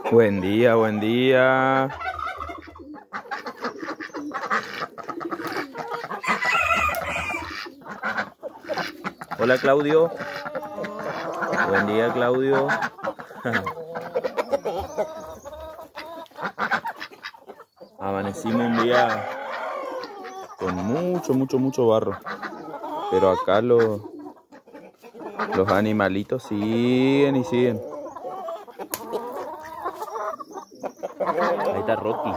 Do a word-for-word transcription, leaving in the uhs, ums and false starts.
Buen día, buen día. Hola, Claudio. Buen día, Claudio. Amanecimos un día con mucho, mucho, mucho barro. Pero acá los, los animalitos siguen y siguen. Ahí está Rocky.